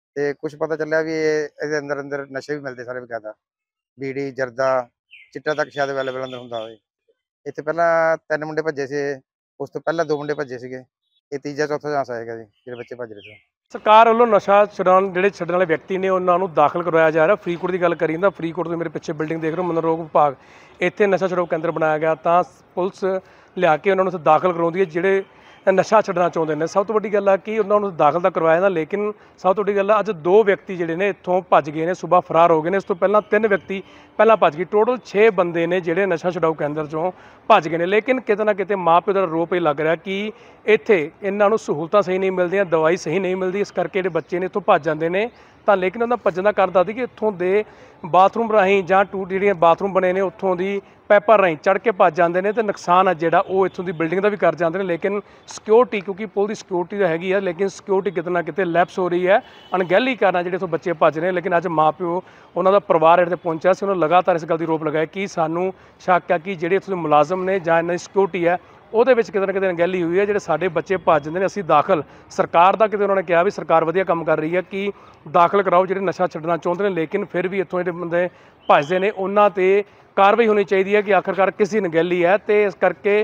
ਤੇ ਕੁਝ ਪਤਾ ਚੱਲਿਆ ਵੀ ਇਹਦੇ ਅੰਦਰ ਨਸ਼ੇ ਵੀ ਮਿਲਦੇ ਸਾਰੇ ਬਕਾਇਦਾ। ਬੀੜੀ, ਜਰਦਾ, ਚਿੱਟਾ ਤੱਕ ਸ਼ਾਇਦ ਅਵੇਲੇਬਲ ਅੰਦਰ ਹੁੰਦਾ ਹੋਵੇ। ਇੱਥੇ ਪਹਿਲਾਂ 3 ਮੁੰਡੇ ਭੱਜੇ ਸੀ, ਉਸ ਤੋਂ ਪਹਿਲਾਂ 2 ਮੁੰਡੇ ਭੱਜੇ ਸੀਗੇ। ਇਹ ਤੀਜਾ ਚੌਥਾ ਚਾਂਸ ਆਏਗਾ ਜੀ ਜਿਹੜੇ ਬੱਚੇ ਭੱਜ ਰਹੇ ਸੀ। ਸਰਕਾਰ ਵੱਲੋਂ ਨਸ਼ਾ ਛੱਡਣ ਵਾਲੇ ਵਿਅਕਤੀ ਨੇ ਉਹਨਾਂ ਨੂੰ ਦਾਖਲ ਕਰਵਾਇਆ ਜਾ ਰਿਹਾ। ਫਰੀਦਕੋਟ ਦੀ ਗੱਲ ਕਰੀਏ ਤਾਂ ਫਰੀਦਕੋਟ ਤੋਂ ਮੇਰੇ ਪਿੱਛੇ ਬਿਲਡਿੰਗ ਦੇਖ ਰਹੇ ਹੋ, ਮਨੋਰੋਗ ਵਿਭਾਗ, ਇੱਥੇ ਨਸ਼ਾ ਛੁਡਾਊ ਕੇਂਦਰ ਬਣਾਇਆ ਗਿਆ ਤਾਂ ਪੁਲਿਸ ਲਿਆ ਕੇ ਉਹਨਾਂ ਨੂੰ ਉੱਥੇ ਦਾਖਲ ਕਰਵਾਉਂਦੀ ਹੈ ਜਿਹੜੇ ਨਸ਼ਾ ਛੱਡਣਾ ਚਾਹੁੰਦੇ ਨੇ। ਸਭ ਤੋਂ ਵੱਡੀ ਗੱਲ ਆ ਕਿ ਉਹਨਾਂ ਨੂੰ ਦਾਖਲ ਤਾਂ ਕਰਵਾਇਆ ਜਾਂਦਾ, ਲੇਕਿਨ ਸਭ ਤੋਂ ਵੱਡੀ ਗੱਲ ਆ ਅੱਜ 2 ਵਿਅਕਤੀ ਜਿਹੜੇ ਨੇ ਇੱਥੋਂ ਭੱਜ ਗਏ ਨੇ, ਸੁਬਾਹ ਫਰਾਰ ਹੋ ਗਏ ਨੇ। ਇਸ ਤੋਂ ਪਹਿਲਾਂ 3 ਵਿਅਕਤੀ ਪਹਿਲਾਂ ਭੱਜ ਗਏ। ਟੋਟਲ 6 ਬੰਦੇ ਨੇ ਜਿਹੜੇ ਨਸ਼ਾ ਛੁਡਾਊ ਕੇਂਦਰ 'ਚੋਂ ਭੱਜ ਗਏ ਨੇ। ਲੇਕਿਨ ਕਿਤੇ ਨਾ ਕਿਤੇ ਮਾਂ ਪਿਓ ਦਾ ਆਰੋਪ ਇਹ ਲੱਗ ਰਿਹਾ ਕਿ ਇੱਥੇ ਇਹਨਾਂ ਨੂੰ ਸਹੂਲਤਾਂ ਸਹੀ ਨਹੀਂ ਮਿਲਦੀਆਂ, ਦਵਾਈ ਸਹੀ ਨਹੀਂ ਮਿਲਦੀ, ਇਸ ਕਰਕੇ ਜਿਹੜੇ ਬੱਚੇ ਨੇ ਇੱਥੋਂ ਭੱਜ ਜਾਂਦੇ ਨੇ। ਤਾਂ ਲੇਕਿਨ ਉਹਨਾਂ ਭੱਜਣ ਦਾ ਕਾਰਨ ਦੱਸਦੀ ਕਿ ਇੱਥੋਂ ਦੇ ਬਾਥਰੂਮ ਰਾਹੀਂ ਜਾਂ ਜਿਹੜੀਆਂ ਬਾਥਰੂਮ ਬਣੇ ਨੇ ਉੱਥੋਂ ਦੀ ਪਾਈਪਾਂ ਰਾਹੀਂ ਚੜ੍ਹ ਕੇ ਭੱਜ ਜਾਂਦੇ ਨੇ ਤੇ ਨੁਕਸਾਨ ਆ ਜਿਹੜਾ ਉਹ ਇੱਥੋਂ ਦੀ ਬਿਲਡਿੰਗ ਦਾ ਵੀ ਕਰ ਜਾਂਦੇ ਨੇ। ਲੇਕਿਨ ਸਿਕਿਉਰਿਟੀ, ਕਿਉਂਕਿ ਪੁਲ ਦੀ ਸਿਕਿਉਰਿਟੀ ਤਾਂ ਹੈਗੀ ਆ, ਲੇਕਿਨ ਸਿਕਿਉਰਿਟੀ ਕਿਤੇ ਨਾ ਕਿਤੇ ਲੈਪਸ ਹੋ ਰਹੀ ਹੈ। ਅਣਗਹਿਲੀ ਕਾਰਨ ਜਿਹੜੇ ਇੱਥੋਂ ਬੱਚੇ ਭੱਜ ਰਹੇ ਨੇ। ਲੇਕਿਨ ਅੱਜ ਮਾਂ ਪਿਓ, ਉਹਨਾਂ ਦਾ ਪਰਿਵਾਰ ਇੱਥੇ ਪਹੁੰਚਿਆ ਸੀ, ਉਹਨਾਂ ਲਗਾਤਾਰ ਇਸ ਗੱਲ ਦੀ ਆਰੋਪ ਲਗਾਇਆ ਕਿ ਸਾਨੂੰ ਸ਼ੱਕ ਹੈ ਕਿ ਜਿਹੜੇ ਇੱਥੋਂ ਦੇ ਮੁਲਾਜ਼ਮ ਨੇ ਜਾਂ ਇਹਨਾਂ ਦੀ ਸਿਕਿਉਰਿਟੀ ਹੈ ਉਹਦੇ ਵਿੱਚ ਕਿਤੇ ਨਾ ਕਿਤੇ ਅਣਗਹਿਲੀ ਹੋਈ ਹੈ। ਜਿਹੜੇ ਸਾਡੇ ਬੱਚੇ ਭੱਜ ਜਾਂਦੇ ਨੇ, ਅਸੀਂ ਦਾਖਲ ਸਰਕਾਰ ਦਾ ਕਿਤੇ ਉਹਨਾਂ ਨੇ ਕਿਹਾ ਵੀ ਸਰਕਾਰ ਵਧੀਆ ਕੰਮ ਕਰ ਰਹੀ ਹੈ ਕਿ ਦਾਖਲ ਕਰਾਓ ਜਿਹੜੇ ਨਸ਼ਾ ਛੱਡਣਾ ਚਾਹੁੰਦੇ ਨੇ, ਲੇਕਿਨ ਫਿਰ ਵੀ ਇੱਥੋਂ ਜਿਹੜੇ ਬੰਦੇ ਭੱਜਦੇ ਨੇ ਉਹਨਾਂ 'ਤੇ ਕਾਰਵਾਈ ਹੋਣੀ ਚਾਹੀਦੀ ਹੈ ਕਿ ਆਖਰਕਾਰ ਕਿਸ ਦੀ ਅਣਗਹਿਲੀ ਹੈ। ਤੇ ਇਸ ਕਰਕੇ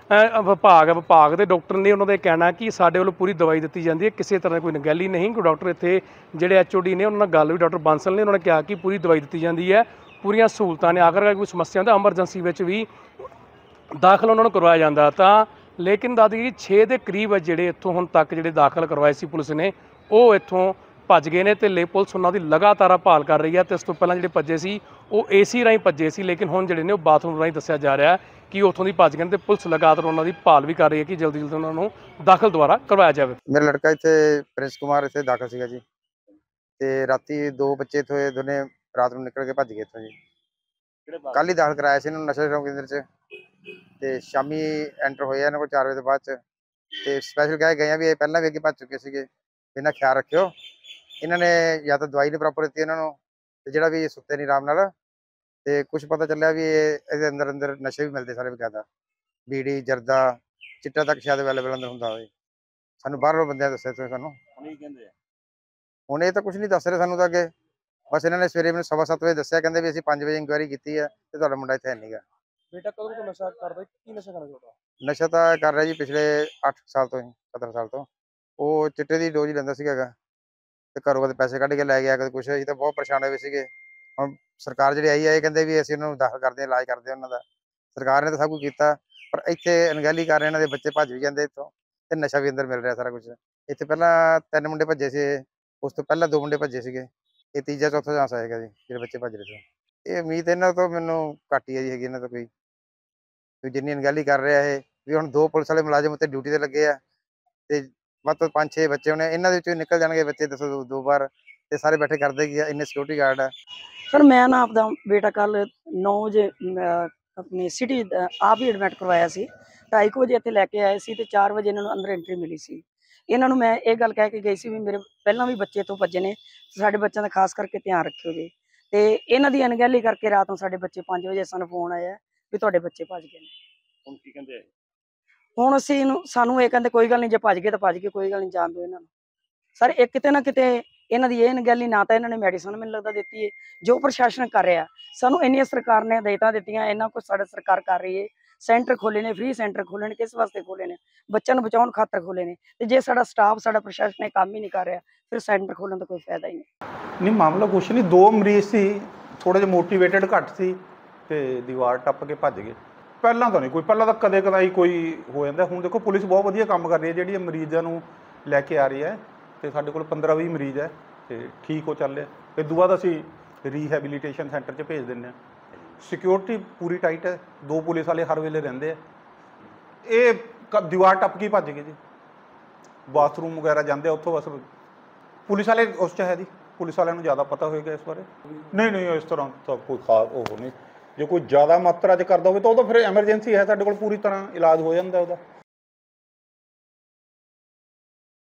ਵਿਭਾਗ ਦੇ ਡਾਕਟਰ ਨੇ ਉਹਨਾਂ ਦਾ ਕਹਿਣਾ ਕਿ ਸਾਡੇ ਵੱਲੋਂ ਪੂਰੀ ਦਵਾਈ ਦਿੱਤੀ ਜਾਂਦੀ ਹੈ, ਕਿਸੇ ਤਰ੍ਹਾਂ ਕੋਈ ਅਣਗਹਿਲੀ ਨਹੀਂ। ਕੋਈ ਡਾਕਟਰ ਇੱਥੇ ਜਿਹੜੇ HOD ਨੇ ਉਹਨਾਂ ਨਾਲ ਗੱਲ ਵੀ ਡਾਕਟਰ ਬਾਂਸਲ ਨੇ, ਉਹਨਾਂ ਨੇ ਕਿਹਾ ਕਿ ਪੂਰੀ ਦਵਾਈ ਦਿੱਤੀ ਜਾਂਦੀ ਹੈ, ਪੂਰੀਆਂ ਸਹੂਲਤਾਂ ਨੇ। ਆਖਰਕਾਰ ਕੋਈ ਸਮੱਸਿਆ ਹੁੰਦਾ ਐਮਰਜੈਂਸੀ ਵਿੱਚ ਵੀ ਦਾਖਲ ਉਹਨਾਂ ਨੂੰ ਕਰਵਾਇਆ ਜਾਂਦਾ। ਤਾਂ ਲੇਕਿਨ ਦੱਸਦੀ ਕਿ 6 ਦੇ ਕਰੀਬ ਜਿਹੜੇ ਇੱਥੋਂ ਹੁਣ ਤੱਕ ਜਿਹੜੇ ਦਾਖਲ ਕਰਵਾਏ ਸੀ ਪੁਲਿਸ ਨੇ ਉਹ ਇੱਥੋਂ ਭੱਜ ਗਏ ਨੇ ਤੇ ਪੁਲਿਸ ਉਹਨਾਂ ਦੀ ਲਗਾਤਾਰ ਭਾਲ ਕਰ ਰਹੀ ਹੈ। ਤੇ ਇਸ ਤੋਂ ਪਹਿਲਾਂ ਜਿਹੜੇ ਭੱਜੇ ਸੀ ਉਹ AC ਰਾਹੀਂ ਭੱਜੇ ਸੀ, ਲੇਕਿਨ ਹੁਣ ਜਿਹੜੇ ਨੇ ਉਹ ਬਾਥਰੂਮ ਰਾਹੀਂ ਦੱਸਿਆ ਜਾ ਰਿਹਾ ਕਿ ਉੱਥੋਂ ਦੀ ਭੱਜ ਗਏ ਨੇ ਤੇ ਪੁਲਿਸ ਲਗਾਤਾਰ ਉਹਨਾਂ ਦੀ ਭਾਲ ਵੀ ਕਰ ਰਹੀ ਹੈ ਕਿ ਜਲਦੀ ਉਹਨਾਂ ਨੂੰ ਦਾਖਲ ਦੁਬਾਰਾ ਕਰਵਾਇਆ ਜਾਵੇ। ਮੇਰਾ ਲੜਕਾ ਇੱਥੇ ਪ੍ਰਿੰਸ ਕੁਮਾਰ ਇੱਥੇ ਦਾਖਲ ਸੀਗਾ ਜੀ, ਤੇ ਰਾਤੀ 2 ਬੱਚੇ ਇੱਥੋਂ ਦੋਨੇ ਰਾਤ ਨੂੰ ਨਿਕਲ ਕੇ ਭੱਜ ਗਏ ਇੱਥੋਂ ਜੀ। ਕੱਲ੍ਹ ਹੀ ਦਾਖਲ ਕਰਾਇਆ ਸੀ ਇਹਨਾਂ ਨੂੰ ਨਸ਼ਾ ਛੁਡਾਊ ਕੇਂਦਰ 'ਚ, ਤੇ ਸ਼ਾਮੀ ਐਂਟਰ ਹੋਏ ਇਹਨਾਂ ਕੋਲ 4 ਵਜੇ ਤੋਂ ਬਾਅਦ 'ਚ। ਤੇ ਸਪੈਸ਼ਲ ਕਹਿ ਗਏ ਆ ਵੀ ਇਹ ਪਹਿਲਾਂ ਵੀ ਅੱਗੇ ਭੱਜ ਚੁੱਕੇ ਸੀਗੇ, ਇਹਨਾਂ ਖਿਆਲ ਰੱਖਿਓ। ਇਹਨਾਂ ਨੇ ਜਾਂ ਤਾਂ ਦਵਾਈ ਨਹੀਂ ਪ੍ਰੋਪਰ ਦਿੱਤੀ ਇਹਨਾਂ ਨੂੰ, ਤੇ ਜਿਹੜਾ ਵੀ ਸੁੱਤੇ ਨਹੀਂ ਆਰਾਮ ਨਾਲ। ਤੇ ਕੁਝ ਪਤਾ ਚੱਲਿਆ ਵੀ ਇਹਦੇ ਅੰਦਰ ਨਸ਼ੇ ਵੀ ਮਿਲਦੇ ਸਾਰੇ ਬਕਾਇਦਾ। ਬੀੜੀ, ਜਰਦਾ, ਚਿੱਟਾ ਤੱਕ ਸ਼ਾਇਦ ਅਵੇਲੇਬਲ ਅੰਦਰ ਹੁੰਦਾ ਹੋਵੇ। ਸਾਨੂੰ ਬਾਹਰੋਂ ਬੰਦਿਆਂ ਦੱਸਿਆ ਤੁਸੀਂ ਸਾਨੂੰ। ਹੁਣ ਇਹ ਤਾਂ ਕੁਝ ਨਹੀਂ ਦੱਸ ਰਹੇ ਸਾਨੂੰ ਤਾਂ ਅੱਗੇ। ਬਸ ਇਹਨਾਂ ਨੇ ਸਵੇਰੇ ਮੈਨੂੰ 7:15 ਵਜੇ ਦੱਸਿਆ, ਕਹਿੰਦੇ ਵੀ ਅਸੀਂ 5 ਵਜੇ ਇਨਕੁਆਇਰੀ ਕੀਤੀ ਹੈ ਤੇ ਤੁਹਾਡਾ ਮੁੰਡਾ ਇੱਥੇ ਹੈ ਨੀਗਾ। ਬੇਟਾ ਕਦੋਂ ਤੋਂ ਨਸ਼ਾ ਕਰਦਾ? ਕੀ ਨਸ਼ਾ ਕਰਦਾ ਤੁਹਾਡਾ? ਨਸ਼ਾ ਤਾਂ ਕਰ ਰਿਹਾ ਜੀ ਪਿਛਲੇ 8 ਸਾਲ ਤੋਂ, 17 ਸਾਲ ਤੋਂ। ਉਹ ਚਿੱਟੇ ਦੀ ਡੋਜ਼ ਲੈਂਦਾ ਸੀਗਾ ਤੇ ਘਰੋਂ ਕਦੇ ਪੈਸੇ ਕੱਢ ਕੇ ਲੈ ਗਿਆ, ਕਦੇ ਕੁਛ। ਅਸੀਂ ਤਾਂ ਬਹੁਤ ਪਰੇਸ਼ਾਨ ਹੋਏ ਸੀਗੇ। ਹੁਣ ਸਰਕਾਰ ਜਿਹੜੀ ਆਈ ਹੈ ਇਹ ਕਹਿੰਦੇ ਵੀ ਅਸੀਂ ਉਹਨਾਂ ਨੂੰ ਦਾਖਲ ਕਰਦੇ ਹਾਂ, ਇਲਾਜ ਕਰਦੇ ਹਾਂ ਉਹਨਾਂ ਦਾ। ਸਰਕਾਰ ਨੇ ਤਾਂ ਸਭ ਕੁਝ ਕੀਤਾ, ਪਰ ਇੱਥੇ ਅਣਗਹਿਲੀ ਕਰ ਰਹੇ, ਇਹਨਾਂ ਦੇ ਬੱਚੇ ਭੱਜ ਵੀ ਜਾਂਦੇ ਇੱਥੋਂ ਤੇ ਨਸ਼ਾ ਵੀ ਅੰਦਰ ਮਿਲ ਰਿਹਾ ਸਾਰਾ ਕੁਝ। ਇੱਥੇ ਪਹਿਲਾਂ 3 ਮੁੰਡੇ ਭੱਜੇ ਸੀ, ਉਸ ਤੋਂ ਪਹਿਲਾਂ 2 ਮੁੰਡੇ ਭੱਜੇ ਸੀਗੇ। ਇਹ ਤੀਜਾ ਚੌਥਾ ਚਾਂਸ ਆਏਗਾ ਜੀ ਜਿਹੜੇ ਬੱਚੇ ਭੱਜ ਰਹੇ ਸੀ। ਇਹ ਉਮੀਦ ਇਹਨਾਂ ਤੋਂ ਮੈਨੂੰ ਘੱਟ ਹੀ ਹੈ ਜੀ, ਹੈਗੀ ਇਹਨਾਂ ਤੋਂ ਕੋਈ ਜਿੰਨੀ ਅਣਗਹਿਲੀ ਕਰ ਰਿਹਾ ਇਹ ਵੀ। ਹੁਣ 2 ਪੁਲਿਸ ਵਾਲੇ ਮੁਲਾਜ਼ਮ ਉੱਤੇ ਡਿਊਟੀ ਤੇ ਲੱਗੇ ਆ ਤੇ ਵੱਧ ਤੋਂ 5-6 ਬੱਚੇ ਹੋਣੇ, ਇਹਨਾਂ ਦੇ ਵਿੱਚੋਂ ਨਿਕਲ ਜਾਣਗੇ ਬੱਚੇ। ਦੱਸੋ 2 ਵਾਰ ਤੇ ਸਾਰੇ ਬੈਠੇ ਕਰਦੇ ਕੀ ਆ, ਇੰਨੇ ਸਿਕਿਉਰਿਟੀ ਗਾਰਡ ਆ। ਸਰ ਮੈਂ ਨਾ ਆਪਦਾ ਬੇਟਾ ਕੱਲ 9 ਵਜੇ ਆਪਣੀ ਸਿਟੀ ਆਪ ਹੀ ਐਡਮਿਟ ਕਰਵਾਇਆ ਸੀ। 2:30 ਵਜੇ ਇੱਥੇ ਲੈ ਕੇ ਆਏ ਸੀ ਤੇ 4 ਵਜੇ ਇਹਨਾਂ ਨੂੰ ਅੰਦਰ ਐਂਟਰੀ ਮਿਲੀ ਸੀ। ਇਹਨਾਂ ਨੂੰ ਮੈਂ ਇਹ ਗੱਲ ਕਹਿ ਕੇ ਗਈ ਸੀ ਵੀ ਮੇਰੇ ਪਹਿਲਾਂ ਵੀ ਬੱਚੇ ਤੋਂ ਭੱਜੇ ਨੇ, ਸਾਡੇ ਬੱਚਿਆਂ ਦਾ ਖਾਸ ਕਰਕੇ ਧਿਆਨ ਰੱਖਿਓ ਜੀ। ਤੇ ਇਹਨਾਂ ਦੀ ਅਣਗਹਿਲੀ ਕਰਕੇ ਰਾਤ ਨੂੰ ਸਾਡੇ ਬੱਚੇ 5 ਵਜੇ ਸਾਨੂੰ ਫੋਨ ਆਇਆ ਵੀ ਤੁਹਾਡੇ ਬੱਚੇ ਭੱਜ ਗਏ ਨੇ। ਹੁਣ ਕੀ ਕਹਿੰਦੇ? ਹੁਣ ਅਸੀਂ ਸਾਨੂੰ ਇਹ ਕਹਿੰਦੇ ਕੋਈ ਗੱਲ ਨਹੀਂ, ਜੇ ਭੱਜ ਗਏ ਤਾਂ ਭੱਜ ਗਏ, ਕੋਈ ਗੱਲ ਨਹੀਂ, ਜਾਣ ਦਿਓ ਇਹਨਾਂ ਨੂੰ। ਸਰ ਇਹ ਕਿਤੇ ਨਾ ਕਿਤੇ ਇਹਨਾਂ ਦੀ ਇਹ ਅਣਗਹਿਲੀ, ਨਾ ਤਾਂ ਇਹਨਾਂ ਨੇ ਮੈਡੀਸਨ ਮੈਨੂੰ ਲੱਗਦਾ ਦਿੱਤੀ ਹੈ ਜੋ ਪ੍ਰਸ਼ਾਸਨ ਕਰ ਰਿਹਾ। ਸਾਨੂੰ ਇੰਨੀਆਂ ਸਰਕਾਰ ਨੇ ਹਦਾਇਤਾਂ ਦਿੱਤੀਆਂ, ਇੰਨਾ ਕੁਝ ਸਾਡਾ ਸਰਕਾਰ ਕਰ ਰਹੀ ਹੈ। ਸੈਂਟਰ ਖੋਲੇ ਨੇ, ਫ੍ਰੀ ਸੈਂਟਰ ਖੋਲੇ ਨੇ, ਕਿਸ ਵਾਸਤੇ ਖੋਲੇ ਨੇ? ਬੱਚਿਆਂ ਨੂੰ ਬਚਾਉਣ ਖਾਤਰ ਖੋਲੇ ਨੇ। ਤੇ ਜੇ ਸਾਡਾ ਸਟਾਫ, ਸਾਡਾ ਪ੍ਰਸ਼ਾਸਨ ਇਹ ਕੰਮ ਹੀ ਨਹੀਂ ਕਰ ਰਿਹਾ, ਫਿਰ ਸੈਂਟਰ ਖੋਲਣ ਦਾ ਕੋਈ ਫਾਇਦਾ ਹੀ ਨਹੀਂ। ਮਾਮਲਾ ਕੁਛ ਨਹੀਂ, 2 ਮਰੀਜ਼ ਸੀ, ਥੋੜੇ ਜਿਹਾ ਮੋਟੀਵੇਟਡ ਘੱਟ ਸੀ ਤੇ ਦੀਵਾਰ ਟੱਪ ਕੇ ਭੱਜ ਗਏ। ਪਹਿਲਾਂ ਤਾਂ ਨਹੀਂ ਕੋਈ, ਪਹਿਲਾਂ ਤਾਂ ਕਦੇ ਕਦਾਈ ਕੋਈ ਹੋ ਜਾਂਦਾ। ਹੁਣ ਦੇਖੋ ਪੁਲਿਸ ਬਹੁਤ ਵਧੀਆ ਕੰਮ ਕਰ ਰਹੀ ਹੈ, ਜਿਹੜੀ ਮਰੀਜ਼ਾਂ ਨੂੰ ਲੈ ਕੇ ਆ ਰਹੀ ਹੈ। ਤੇ ਸਾਡੇ ਕੋਲ 15-20 ਮਰੀਜ਼ ਹੈ ਤੇ ਠੀਕ ਹੋ ਚੱਲ ਰਿਹਾ। ਇਸ ਤੋਂ ਬਾਅਦ ਅਸੀਂ ਰੀਹੈਬਿਲੀਟੇਸ਼ਨ ਸੈਂਟਰ 'ਚ ਭੇਜ ਦਿੰਦੇ ਹਾਂ। ਸਿਕਿਉਰਿਟੀ ਪੂਰੀ ਟਾਈਟ ਹੈ, 2 ਪੁਲਿਸ ਵਾਲੇ ਹਰ ਵੇਲੇ ਰਹਿੰਦੇ ਆ। ਇਹ ਦੀਵਾਰ ਟੱਪ ਕੇ ਭੱਜ ਗਏ ਜੀ, ਬਾਥਰੂਮ ਵਗੈਰਾ ਜਾਂਦੇ ਆ ਉੱਥੋਂ। ਬਸ ਪੁਲਿਸ ਵਾਲੇ ਉਸ 'ਚ ਹੈ ਜੀ, ਪੁਲਿਸ ਵਾਲਿਆਂ ਨੂੰ ਜ਼ਿਆਦਾ ਪਤਾ ਹੋਏਗਾ ਇਸ ਬਾਰੇ। ਨਹੀਂ ਇਸ ਤਰ੍ਹਾਂ ਤਾਂ ਕੋਈ ਖਾਸ ਉਹ ਨਹੀਂ। ਜੇ ਕੋਈ ਜ਼ਿਆਦਾ ਮਾਤਰਾ 'ਚ ਕਰਦਾ ਹੋਵੇ ਤਾਂ ਉਹ ਤਾਂ ਫਿਰ ਐਮਰਜੈਂਸੀ ਹੈ, ਸਾਡੇ ਕੋਲ ਪੂਰੀ ਤਰ੍ਹਾਂ ਇਲਾਜ ਹੋ ਜਾਂਦਾ ਉਹਦਾ।